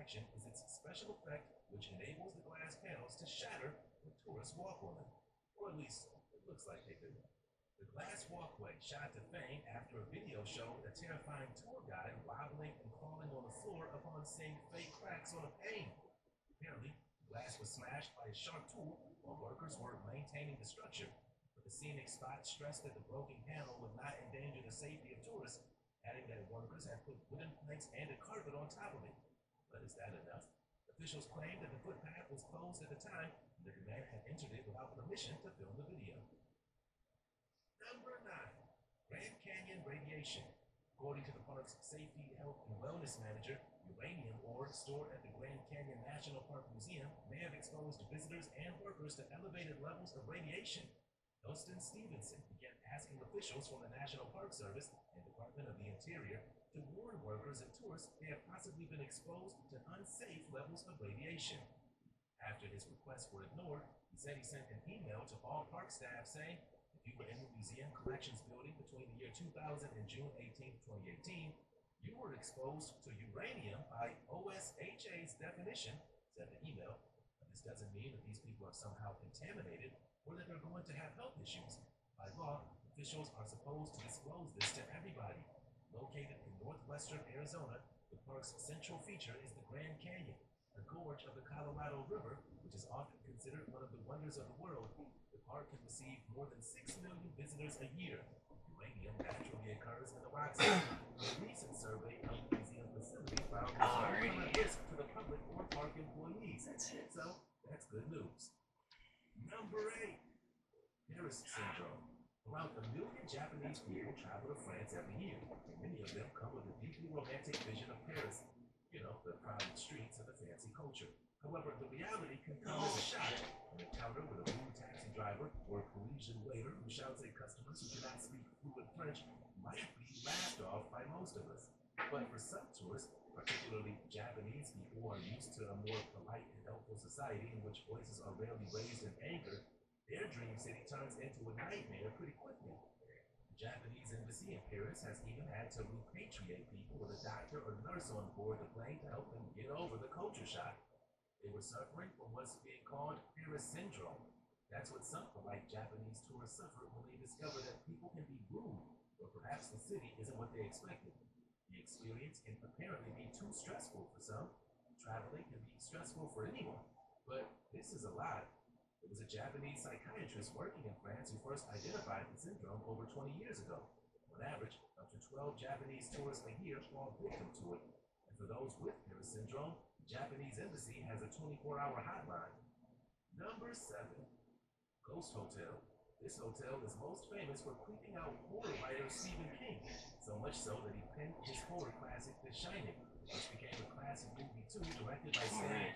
attraction is its special effect, which enables the glass panels to shatter when tourists walk on them. Or at least, it looks like they do. The glass walkway shot to fame after a video showed a terrifying tour guide wobbling and crawling on the floor upon seeing fake cracks on a pane. Apparently, the glass was smashed by a sharp tool while workers were maintaining the structure, but the scenic spot stressed that the broken panel would not endanger the safety of tourists, adding that workers had put wooden planks and a carpet on top of it. But is that enough? Officials claimed that the footpath was closed at the time and that the man had entered it without permission to film the video. Number 9. Grand Canyon radiation. According to the park's safety, health, and wellness manager, uranium ore stored at the Grand Canyon National Park Museum may have exposed visitors and workers to elevated levels of radiation. Elston Stevenson began asking officials from the National Park Service and Department of the Interior to warn workers and tourists they have possibly been exposed to unsafe levels of radiation. After his requests were ignored, he said he sent an email to all park staff saying, if you were in the museum collections building between the year 2000 and June 18, 2018, you were exposed to uranium by OSHA's definition, said the email. But this doesn't mean that these people are somehow contaminated or that they're going to have health issues. By law, officials are supposed to disclose this to everybody. Located in northwestern Arizona, the park's central feature is the Grand Canyon, a gorge of the Colorado River, which is often considered one of the wonders of the world. The park can receive more than 6 million visitors a year. Uranium naturally occurs in the rocks. A recent survey of the museum facility found there's no current risk to the public or park employees. So, that's good news. Number 8. Paris Syndrome. Around 1 million Japanese people travel to France every year. Many of them come with a deeply romantic vision of Paris. You know, the crowded streets and the fancy culture. However, the reality can come as a shock. An encounter with a rude taxi driver or a Parisian waiter who shouts at customers who cannot speak fluent French might be laughed off by most of us. But for some tourists, particularly Japanese people who are used to a more polite and helpful society in which voices are rarely raised in anger, their dream city turns into a nightmare pretty quickly. The Japanese embassy in Paris has even had to repatriate people with a doctor or nurse on board the plane to help them get over the culture shock. They were suffering from what's being called Paris Syndrome. That's what some polite Japanese tourists suffer when they discover that people can be rude, or perhaps the city isn't what they expected. The experience can apparently be too stressful for some. Traveling can be stressful for anyone, but this is a lot. It was a Japanese psychiatrist working in France who first identified the syndrome over 20 years ago. On average, up to 12 Japanese tourists a year fall victim to it. And for those with Paris syndrome, the Japanese embassy has a 24-hour hotline. Number 7. Ghost Hotel. This hotel is most famous for creeping out horror writer Stephen King, so much so that he penned his horror classic The Shining, which became a classic movie too, directed by Stanley